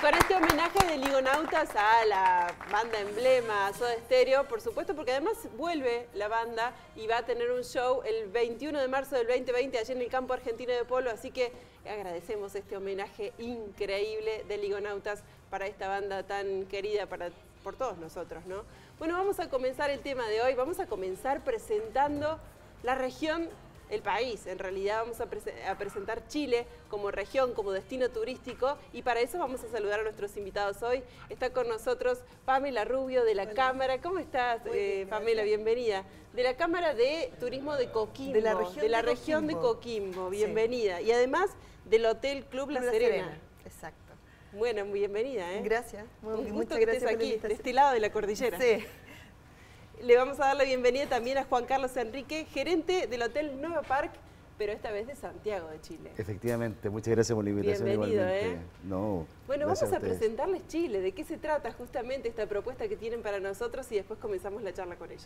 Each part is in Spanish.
con este homenaje de Ligonautas a la banda emblema Soda Stereo, por supuesto, porque además vuelve la banda y va a tener un show el 21 de marzo del 2020 allí en el campo argentino de polo, así que agradecemos este homenaje increíble de Ligonautas para esta banda tan querida por todos nosotros, ¿no? Bueno, vamos a comenzar el tema de hoy, vamos a comenzar presentando la región, el país, en realidad vamos a presentar Chile como región, como destino turístico, y para eso vamos a saludar a nuestros invitados hoy. Está con nosotros Pamela Rubio de la Hola. Cámara. ¿Cómo estás, Bien, Pamela? Bienvenida. De la Cámara de Turismo de Coquimbo, de la región de Coquimbo. Bienvenida. Sí. Y además del Hotel Club La Serena. Exacto. Bueno, bienvenida. Gracias. Un gusto Muchas que gracias estés por la aquí, de invitación. este lado de la cordillera. Sí. Le vamos a dar la bienvenida también a Juan Carlos Enrique, gerente del Hotel Nueva Park, pero esta vez de Santiago de Chile. Efectivamente, muchas gracias por la invitación. Bienvenido, igualmente. No, bueno, vamos gracias a ustedes. presentarles Chile, de qué se trata justamente esta propuesta que tienen para nosotros y después comenzamos la charla con ellos.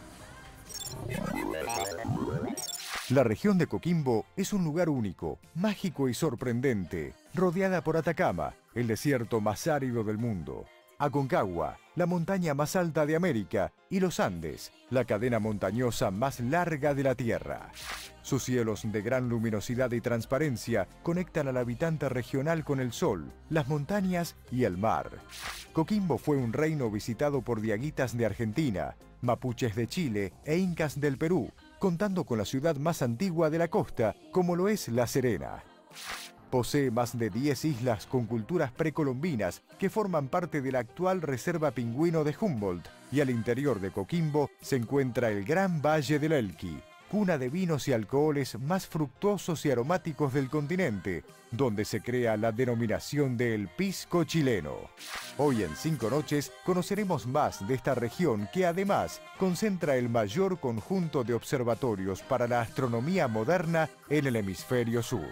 La región de Coquimbo es un lugar único, mágico y sorprendente, rodeada por Atacama, el desierto más árido del mundo, Aconcagua, la montaña más alta de América, y los Andes, la cadena montañosa más larga de la Tierra. Sus cielos de gran luminosidad y transparencia conectan al habitante regional con el sol, las montañas y el mar. Coquimbo fue un reino visitado por diaguitas de Argentina, mapuches de Chile e incas del Perú, contando con la ciudad más antigua de la costa, como lo es La Serena. Posee más de 10 islas con culturas precolombinas que forman parte de la actual Reserva Pingüino de Humboldt, y al interior de Coquimbo se encuentra el Gran Valle del Elqui, cuna de vinos y alcoholes más fructuosos y aromáticos del continente, donde se crea la denominación del pisco chileno. Hoy en 5 noches conoceremos más de esta región que además concentra el mayor conjunto de observatorios para la astronomía moderna en el hemisferio sur.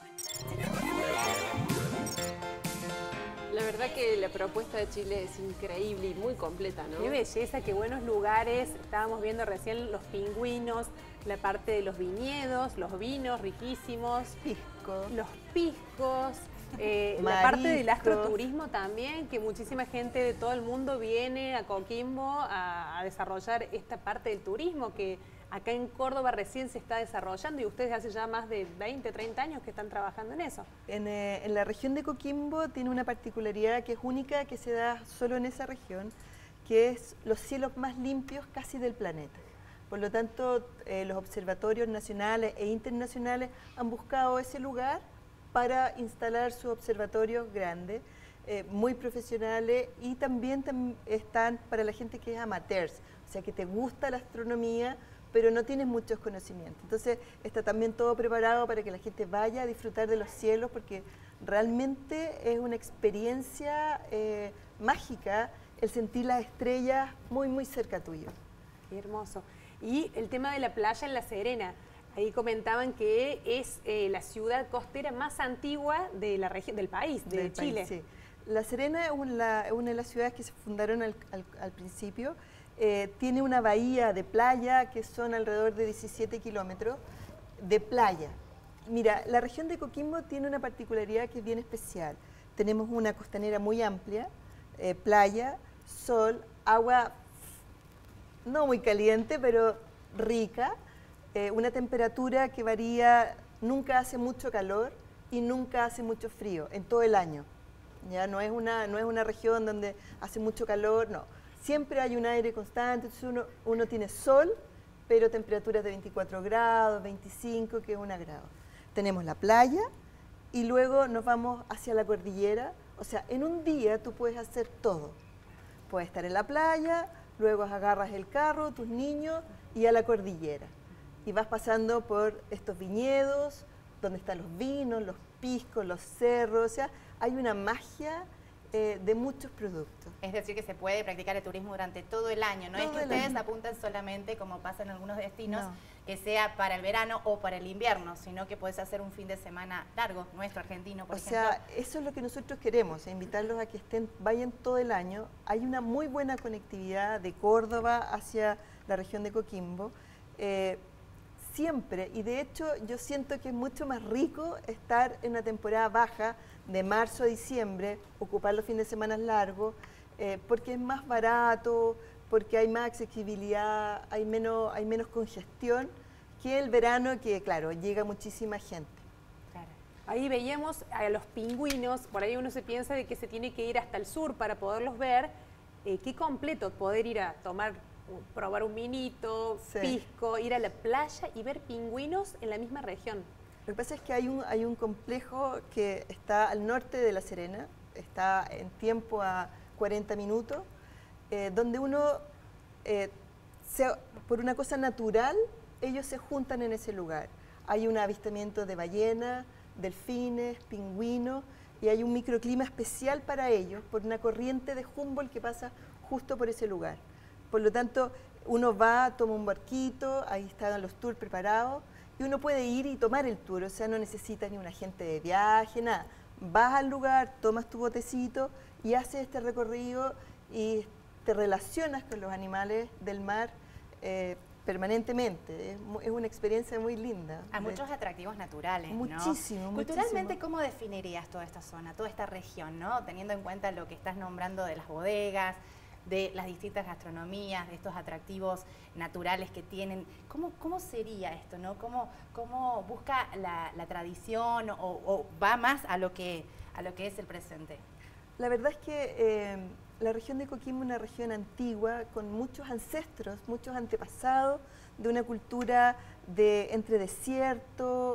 La verdad que la propuesta de Chile es increíble y muy completa, ¿no? Qué belleza, qué buenos lugares. Estábamos viendo recién los pingüinos, la parte de los viñedos, los vinos riquísimos, los piscos, la parte del astroturismo también, que muchísima gente de todo el mundo viene a Coquimbo a desarrollar esta parte del turismo que acá en Córdoba recién se está desarrollando y ustedes hace ya más de 20, 30 años que están trabajando en eso. En la región de Coquimbo tiene una particularidad que es única, que se da solo en esa región, que es los cielos más limpios casi del planeta. Por lo tanto, los observatorios nacionales e internacionales han buscado ese lugar para instalar sus observatorios grandes, muy profesionales, y también están para la gente que es amateurs, o sea, que te gusta la astronomía, pero no tienes muchos conocimientos. Entonces está también todo preparado para que la gente vaya a disfrutar de los cielos, porque realmente es una experiencia mágica el sentir las estrellas muy, muy cerca tuyo. Qué hermoso. Y el tema de la playa en La Serena, ahí comentaban que es la ciudad costera más antigua de la región, del país, de Chile. Sí. La Serena es una de las ciudades que se fundaron al principio. Tiene una bahía de playa que son alrededor de 17 kilómetros de playa. Mira, la región de Coquimbo tiene una particularidad que es bien especial. Tenemos una costanera muy amplia, playa, sol, agua no muy caliente, pero rica, una temperatura que varía, nunca hace mucho calor y nunca hace mucho frío en todo el año. Ya no es una región donde hace mucho calor, no. Siempre hay un aire constante, entonces uno tiene sol, pero temperaturas de 24 grados, 25, que es 1 grado. Tenemos la playa y luego nos vamos hacia la cordillera. O sea, en un día tú puedes hacer todo. Puedes estar en la playa, luego agarras el carro, tus niños, y a la cordillera. Y vas pasando por estos viñedos, donde están los vinos, los piscos, los cerros. O sea, hay una magia de muchos productos. Es decir, que se puede practicar el turismo durante todo el año. No es que ustedes apuntan solamente, como pasa en algunos destinos, que sea para el verano o para el invierno, sino que puedes hacer un fin de semana largo, nuestro argentino, por ejemplo. O sea, eso es lo que nosotros queremos, invitarlos a que vayan todo el año. Hay una muy buena conectividad de Córdoba hacia la región de Coquimbo. siempre, y de hecho yo siento que es mucho más rico estar en una temporada baja, de marzo a diciembre, ocupar los fines de semana largos, porque es más barato, porque hay más accesibilidad, hay menos congestión, que el verano, que claro, llega muchísima gente. Claro. Ahí veíamos a los pingüinos, por ahí uno se piensa de que se tiene que ir hasta el sur para poderlos ver. Qué completo poder ir a probar un vinito, pisco, ir a la playa y ver pingüinos en la misma región. Lo que pasa es que hay un complejo que está al norte de La Serena, está en tiempo a 40 minutos, donde uno, por una cosa natural, ellos se juntan en ese lugar. Hay un avistamiento de ballenas, delfines, pingüinos, y hay un microclima especial para ellos por una corriente de Humboldt que pasa justo por ese lugar. Por lo tanto, uno va, toma un barquito, ahí están los tours preparados, y uno puede ir y tomar el tour, o sea, no necesitas ni un agente de viaje, nada. Vas al lugar, tomas tu botecito y haces este recorrido y te relacionas con los animales del mar permanentemente. Es una experiencia muy linda. A muchos atractivos naturales, muchísimo, ¿no? Culturalmente, ¿cómo definirías toda esta zona, toda esta región, ¿no? Teniendo en cuenta lo que estás nombrando de las bodegas, de las distintas gastronomías, de estos atractivos naturales que tienen. ¿Cómo sería esto, no? ¿Cómo busca la tradición o va más a lo que es el presente? La verdad es que la región de Coquimbo es una región antigua, con muchos ancestros, muchos antepasados, de una cultura entre desierto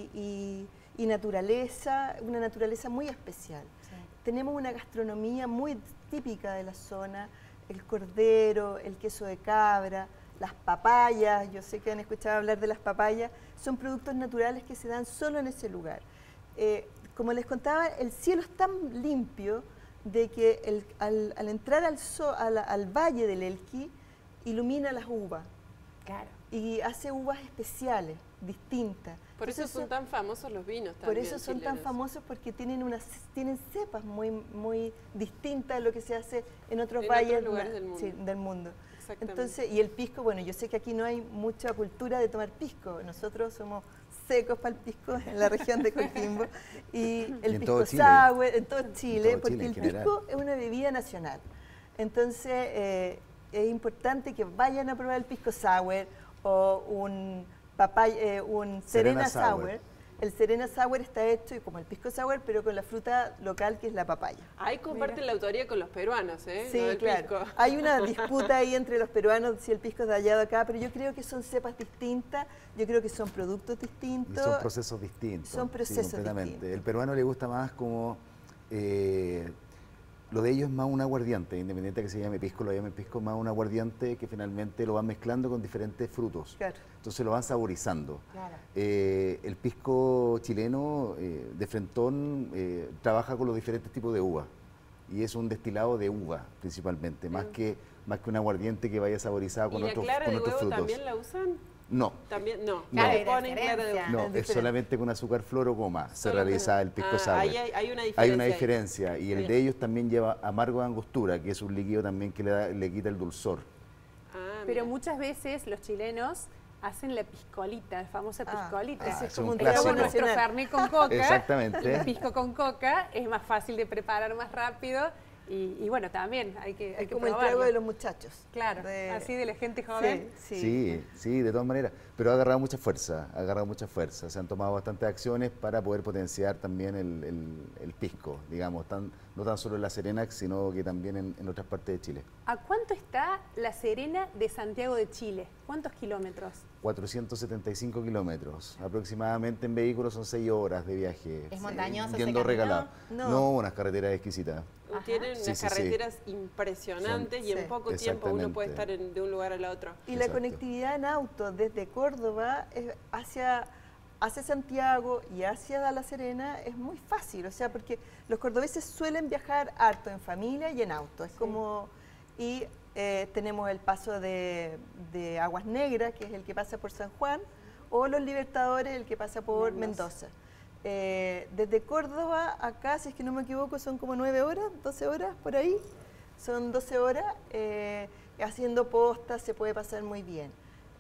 y naturaleza, una naturaleza muy especial. Sí. Tenemos una gastronomía muy típica de la zona, el cordero, el queso de cabra, las papayas, yo sé que han escuchado hablar de las papayas, son productos naturales que se dan solo en ese lugar. Como les contaba, el cielo es tan limpio de que al entrar al valle del Elqui, ilumina las uvas. Claro. Y hace uvas especiales, distintas. Por eso son tan famosos los vinos también. Por eso son tan famosos, porque tienen cepas muy distintas a lo que se hace en otros valles lugares del mundo. Sí, del mundo. Entonces, y el pisco, bueno, yo sé que aquí no hay mucha cultura de tomar pisco. Nosotros somos secos para el pisco en la región de Coquimbo. Y el pisco sour en todo Chile, porque el pisco es una bebida nacional. Entonces, es importante que vayan a probar el pisco sour o un Serena Sour. El Serena Sour está hecho como el pisco sour, pero con la fruta local que es la papaya. Ahí comparten la autoría con los peruanos, ¿eh? Sí, claro. Pisco. Hay una disputa ahí entre los peruanos si el pisco es de allá o de acá, pero yo creo que son cepas distintas, yo creo que son productos distintos. Y son procesos distintos. Son procesos distintos. El peruano le gusta más como... lo de ellos es más un aguardiente, independiente de que se llame pisco, lo llamen pisco, más un aguardiente que finalmente lo van mezclando con diferentes frutos. Claro. Entonces lo van saborizando. Claro. El pisco chileno de frentón trabaja con los diferentes tipos de uva y es un destilado de uva principalmente, más que un aguardiente que vaya saborizado con otros frutos. ¿Y la clara de huevo también la usan? No. También no. No. Le ponen clara de huevo. No, es solamente con azúcar flor o goma se realiza el pisco sour. Ahí hay una diferencia. Hay una diferencia y el de ellos también lleva amargo de angostura, que es un líquido también que le quita el dulzor. Pero muchas veces los chilenos hacen la piscolita, la famosa piscolita. Es como un clásico. Nuestro fernet con coca. Exactamente. El pisco con coca es más fácil de preparar más rápido. Y bueno, también hay que como probarlo. El trago de los muchachos. Claro, así de la gente joven. Sí, de todas maneras. Pero ha agarrado mucha fuerza, Se han tomado bastantes acciones para poder potenciar también el pisco, digamos, no tan solo en La Serena, sino que también en otras partes de Chile. ¿A cuánto está La Serena de Santiago de Chile? ¿Cuántos kilómetros? 475 kilómetros. Aproximadamente en vehículos son 6 horas de viaje. ¿Es montañoso ese yendo camino? Regalado. No, unas carreteras exquisitas. Tienen unas carreteras impresionantes y en poco tiempo uno puede estar de un lugar al otro. Y la conectividad en auto desde Córdoba hacia Santiago y hacia La Serena es muy fácil, o sea, porque los cordobeses suelen viajar harto en familia y en auto. Es como... Y tenemos el paso de Aguas Negras, que es el que pasa por San Juan, o Los Libertadores, el que pasa por Mendoza. Desde Córdoba acá, si es que no me equivoco, son como 9 horas, 12 horas por ahí. Son 12 horas, haciendo postas se puede pasar muy bien.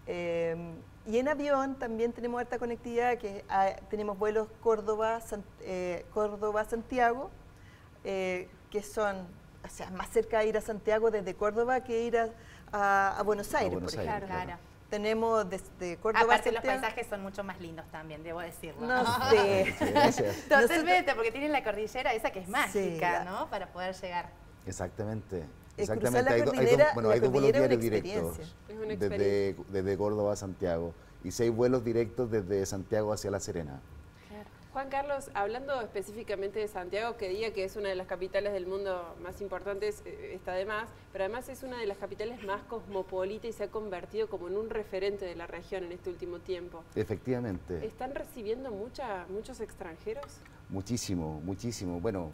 Y en avión también tenemos alta conectividad, que tenemos vuelos Córdoba-Santiago, que son, o sea, más cerca de ir a Santiago desde Córdoba que ir a Buenos Aires, por ejemplo. Claro. Tenemos desde Córdoba Aparte a Santiago. los paisajes son mucho más lindos también, debo decirlo. No sé. Totalmente, porque tienen la cordillera esa que es mágica, Sí, ¿no? Para poder llegar. Exactamente. Cruzar la Hay cordillera, dos vuelos es una diarios directos experiencia. Es una experiencia. desde Córdoba a Santiago y 6 vuelos directos desde Santiago hacia La Serena. Juan Carlos, hablando específicamente de Santiago, que diga que es una de las capitales del mundo más importantes, está de más, pero además es una de las capitales más cosmopolita y se ha convertido como en un referente de la región en este último tiempo. Efectivamente. ¿Están recibiendo muchos extranjeros? Muchísimo, muchísimo. Bueno,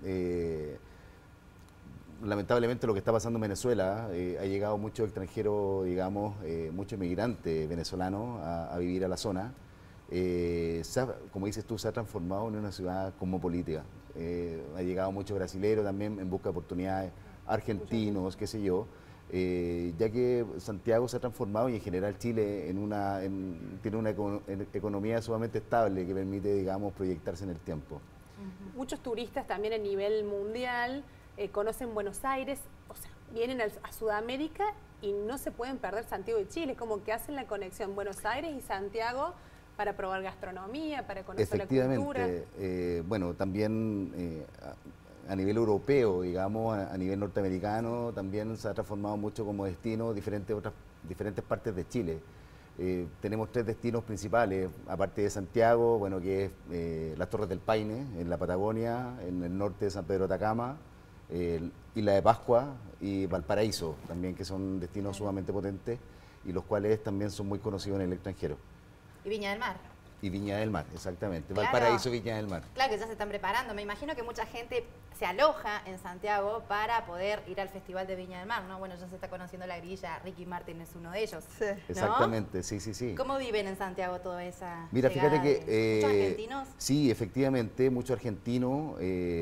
lamentablemente lo que está pasando en Venezuela, ha llegado mucho extranjero, digamos, mucho inmigrante venezolano a vivir a la zona. Como dices tú, se ha transformado en una ciudad cosmopolita. Ha llegado mucho brasilero también en busca de oportunidades, argentinos, qué sé yo, ya que Santiago se ha transformado y en general Chile tiene una economía sumamente estable que permite, digamos, proyectarse en el tiempo. Muchos turistas también a nivel mundial conocen Buenos Aires, o sea, vienen a Sudamérica y no se pueden perder Santiago de Chile, como que hacen la conexión Buenos Aires y Santiago para probar gastronomía, para conocer la cultura. Efectivamente, bueno, también a nivel europeo, digamos, a nivel norteamericano, también se ha transformado mucho como destino diferentes partes de Chile. Tenemos 3 destinos principales, aparte de Santiago, bueno, que es las Torres del Paine, en la Patagonia, en el norte de San Pedro de Atacama, Isla de Pascua y Valparaíso, también, que son destinos sumamente potentes y los cuales también son muy conocidos en el extranjero. Y Viña del Mar. Y Viña del Mar, exactamente. Claro. Valparaíso, Viña del Mar. Claro que ya se están preparando. Me imagino que mucha gente se aloja en Santiago para poder ir al Festival de Viña del Mar, ¿no? Bueno, ya se está conociendo la grilla, Ricky Martin es uno de ellos. Sí. ¿no? Exactamente, sí. ¿Cómo viven en Santiago toda esa Mira, fíjate que... ¿muchos argentinos? Sí, efectivamente, muchos argentinos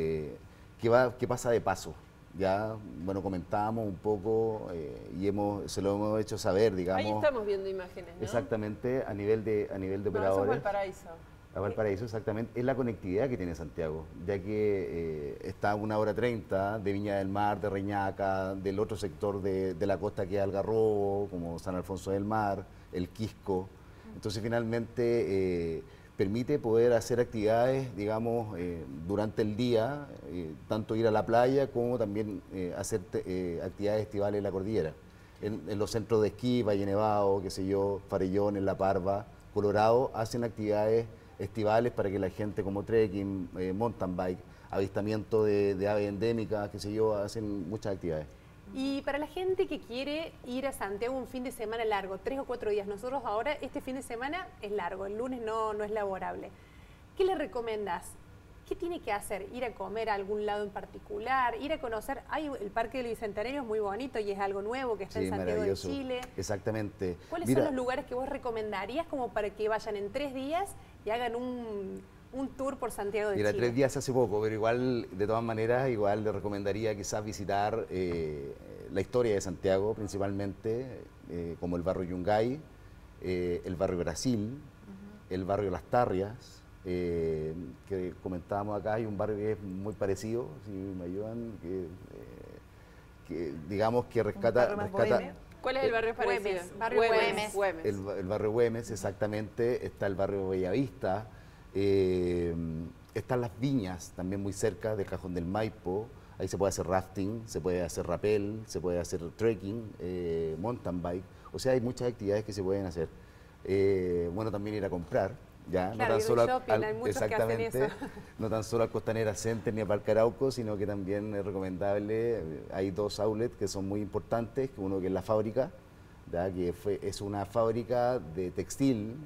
que pasa de paso. Ya, bueno, comentábamos un poco y se lo hemos hecho saber, digamos. Ahí estamos viendo imágenes, ¿no? Exactamente, a nivel de operadores. Eso es Valparaíso. A Valparaíso, exactamente. Es la conectividad que tiene Santiago, ya que está a 1:30 de Viña del Mar, de Reñaca, del otro sector de la costa que es Algarrobo, como San Alfonso del Mar, el Quisco. Entonces, finalmente, permite poder hacer actividades, digamos, durante el día, tanto ir a la playa como también hacer actividades estivales en la cordillera. En los centros de esquí, Valle Nevado, qué sé yo, Farellones, La Parva, Colorado, hacen actividades estivales para que la gente, como trekking, mountain bike, avistamiento de aves endémicas, qué sé yo, hacen muchas actividades. Y para la gente que quiere ir a Santiago un fin de semana largo, 3 o 4 días, nosotros ahora este fin de semana es largo, el lunes no es laborable. ¿Qué le recomendás? ¿Qué tiene que hacer? ¿Ir a comer a algún lado en particular? ¿Ir a conocer? El Parque del Bicentenario es muy bonito y es algo nuevo que está en Santiago de Chile. Exactamente. ¿Cuáles son los lugares que vos recomendarías como para que vayan en 3 días y hagan un tour por Santiago de Chile? 3 días hace poco, pero igual, de todas maneras, igual le recomendaría quizás visitar la historia de Santiago, principalmente, como el barrio Yungay, el barrio Brasil, el barrio Las Tarrias, que comentábamos acá. Hay un barrio que es muy parecido, si me ayudan, que digamos que rescata... ¿Cuál es el barrio parecido? Güemes. El barrio Güemes, exactamente. Está el barrio Bellavista. Están las viñas, también muy cerca del Cajón del Maipo. Ahí se puede hacer rafting, se puede hacer rappel, se puede hacer trekking, mountain bike. O sea, hay muchas actividades que se pueden hacer. Bueno, también ir a comprar. Ya, claro, no tan solo hay muchos exactamente, que hacen eso. no tan solo al Costanera Center ni a Parque Arauco, sino que también es recomendable. Hay 2 outlets que son muy importantes, uno que es la fábrica, ¿ya? Que es una fábrica de textil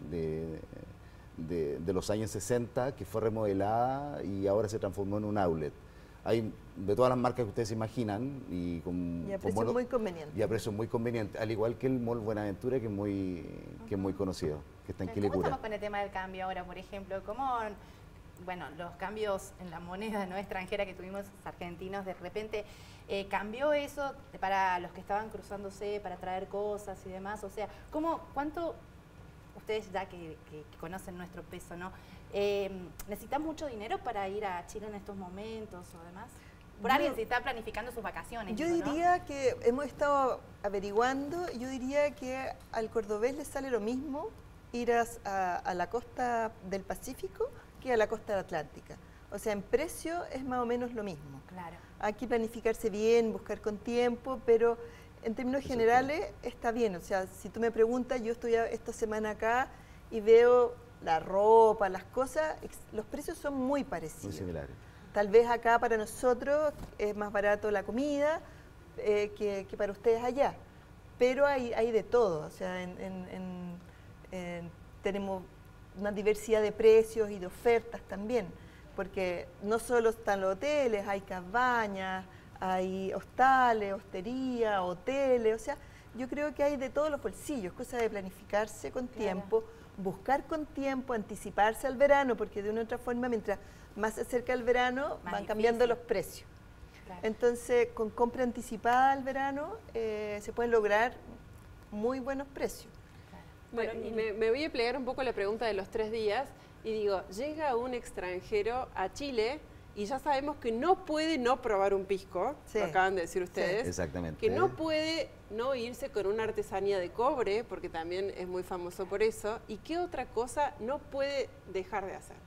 de los años 60 que fue remodelada y ahora se transformó en un outlet. Hay de todas las marcas que ustedes se imaginan y a precios muy convenientes. Y a precios muy convenientes, al igual que el Mall Buenaventura, que es muy conocido, que está en Quilicura. ¿Cómo estamos con el tema del cambio ahora, por ejemplo? ¿Cómo bueno, los cambios en la moneda no extranjera que tuvimos los argentinos, de repente cambió eso para los que estaban cruzándose, para traer cosas y demás. O sea, ¿cuánto, ustedes ya que conocen nuestro peso, ¿no? ¿Necesitan mucho dinero para ir a Chile en estos momentos o demás? Por alguien si está planificando sus vacaciones. Yo diría que hemos estado averiguando, yo diría que al cordobés le sale lo mismo ir a la costa del Pacífico que a la costa atlántica. O sea, en precio es más o menos lo mismo. Claro. Hay que planificarse bien, buscar con tiempo, pero en términos generales está bien. O sea, si tú me preguntas, yo estoy esta semana acá y veo la ropa, las cosas, los precios son muy parecidos. Muy similares. Tal vez acá para nosotros es más barato la comida que para ustedes allá, pero hay de todo. O sea, tenemos una diversidad de precios y de ofertas también, porque no solo están los hoteles, hay cabañas, hay hostales, hostería, hoteles, o sea, yo creo que hay de todos los bolsillos, cosa de planificarse con tiempo, buscar con tiempo, anticiparse al verano, porque de una u otra forma, mientras más se acerca el verano, van cambiando los precios. Claro. Entonces, con compra anticipada al verano, se pueden lograr muy buenos precios. Bueno, me voy a plegar un poco la pregunta de los 3 días y digo, llega un extranjero a Chile y ya sabemos que no puede no probar un pisco, lo acaban de decir ustedes. Sí. Exactamente. Que no puede no irse con una artesanía de cobre, porque también es muy famoso por eso. ¿Y qué otra cosa no puede dejar de hacer?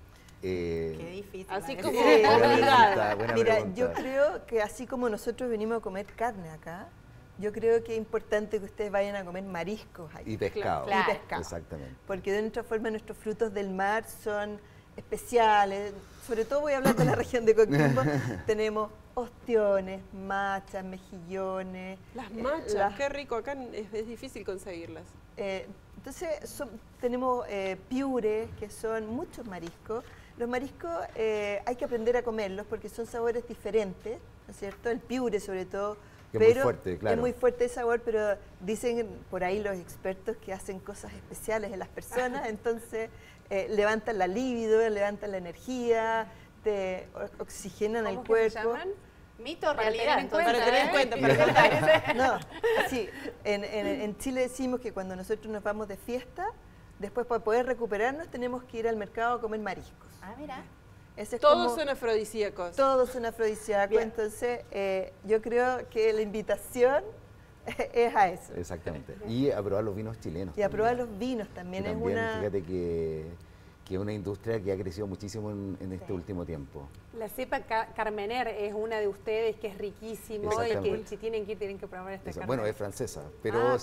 Qué difícil. Así como obligada. Mira, yo creo que así como nosotros venimos a comer carne acá, yo creo que es importante que ustedes vayan a comer mariscos ahí. Y pescado. Claro. Y pescado. Exactamente. Porque de otra forma nuestros frutos del mar son especiales. Sobre todo voy a hablar de la región de Coquimbo. Tenemos ostiones, machas, mejillones. Las machas, qué rico. Acá es difícil conseguirlas. Entonces tenemos piures, que son muchos mariscos. Los mariscos hay que aprender a comerlos porque son sabores diferentes, ¿no es cierto? El piure sobre todo. Que es muy fuerte, claro. Es muy fuerte el sabor, pero dicen por ahí los expertos que hacen cosas especiales en las personas, entonces levantan la libido, levantan la energía, te oxigenan el cuerpo. ¿Cómo se llaman? Mito o realidad. Para tener en cuenta. No, sí, en Chile decimos que cuando nosotros nos vamos de fiesta, después para poder recuperarnos tenemos que ir al mercado a comer mariscos. Ah, mira. Todos son afrodisíacos. Todos son afrodisíacos, entonces yo creo que la invitación es a eso. Exactamente. Y a probar los vinos chilenos. Y a probar los vinos también. Es una... Fíjate que es una industria que ha crecido muchísimo en este último tiempo. La cepa Carmener es una de ustedes que es riquísimo y que si tienen que ir tienen que probar esta Carmener. Bueno, es francesa, pero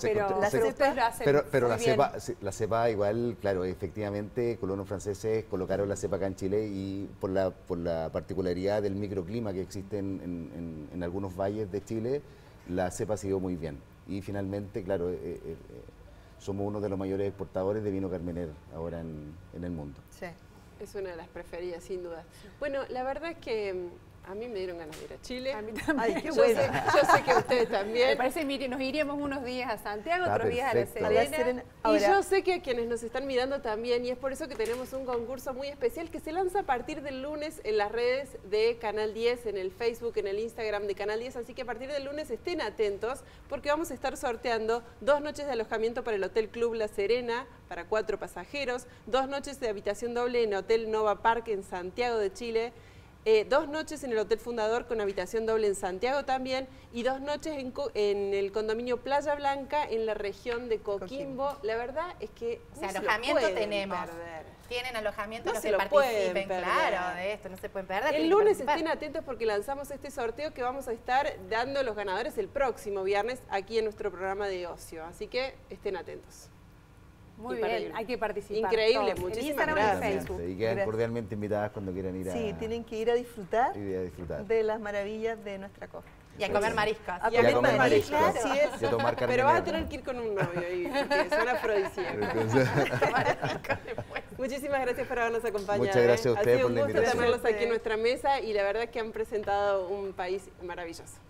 la cepa igual, claro, efectivamente colonos franceses colocaron la cepa acá en Chile y por la particularidad del microclima que existe en algunos valles de Chile, la cepa ha sido muy bien. Y finalmente, claro, somos uno de los mayores exportadores de vino Carmener ahora en el mundo. Sí. Es una de las preferidas, sin duda. Bueno, la verdad es que a mí me dieron ganas de ir a Chile. A mí también. Ay, qué bueno. Yo sé que ustedes también. Me parece, Miri, nos iríamos unos días a Santiago, otros días a La Serena. Y yo sé que a quienes nos están mirando también, y es por eso que tenemos un concurso muy especial que se lanza a partir del lunes en las redes de Canal 10, en el Facebook, en el Instagram de Canal 10, así que a partir del lunes estén atentos porque vamos a estar sorteando 2 noches de alojamiento para el Hotel Club La Serena para 4 pasajeros, 2 noches de habitación doble en Hotel Nova Park en Santiago de Chile, 2 noches en el Hotel Fundador con habitación doble en Santiago también y 2 noches en el condominio Playa Blanca en la región de Coquimbo. La verdad es que o sea, alojamiento tenemos. Tienen alojamiento, no se participen, claro, de esto, no se pueden perder. El lunes estén atentos porque lanzamos este sorteo que vamos a estar dando a los ganadores el próximo viernes aquí en nuestro programa de ocio. Así que estén atentos. Muy bien, hay que participar. Increíble, todos. Muchísimas gracias. Y quedan cordialmente invitadas cuando quieran ir a... Sí, tienen que ir a disfrutar de las maravillas de nuestra costa. Y a comer mariscos. A comer mariscos, así es. Y a tomar Pero vas a tener que ir con un novio ahí, porque son afrodisíacos. Muchísimas gracias por habernos acompañado. Muchas gracias a ustedes por la invitación. Ha sido un gusto tenerlos aquí en nuestra mesa y la verdad es que han presentado un país maravilloso.